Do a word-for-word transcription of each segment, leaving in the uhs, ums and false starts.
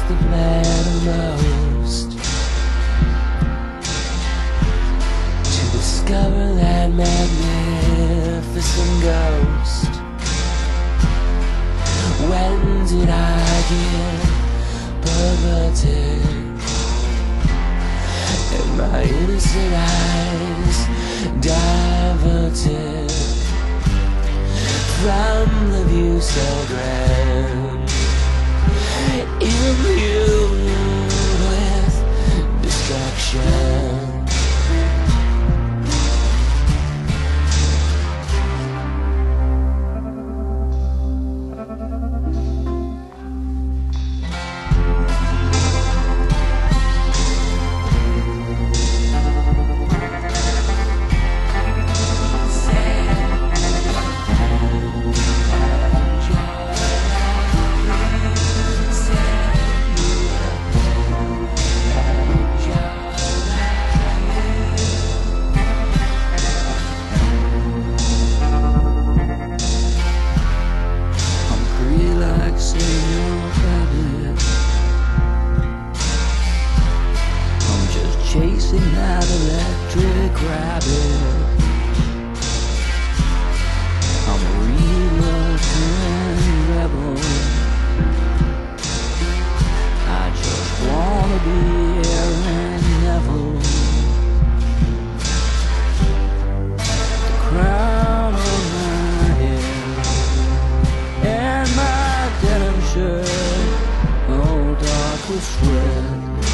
the plan most to discover that magnificent ghost. When did I get perverted? And my innocent eyes diverted from the view so grand, imbued with destruction. Senior Babbitt, I'm just chasing that electric rabbit. I'm a reluctant rebel. I just wanna be Aaron Neville. The crown of my head and my denim shirt, all dark with sweat.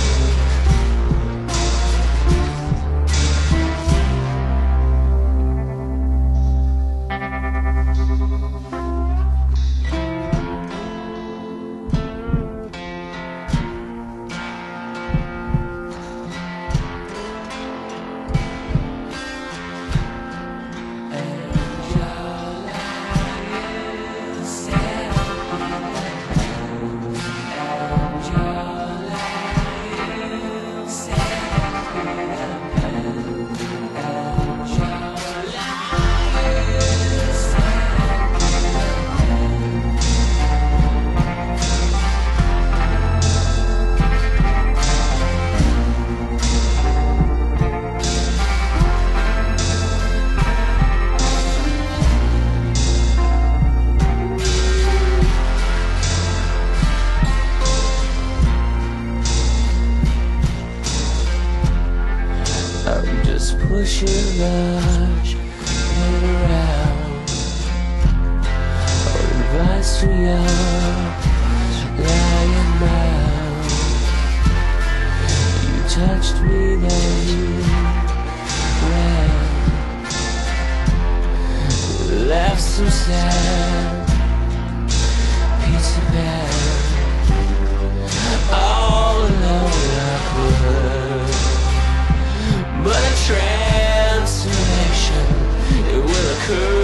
I'm just pushing much pain around, or advice from your lying mouth. You touched me, then you ran, left some sad pizza pan all alone. I could, but a transformation, it will occur.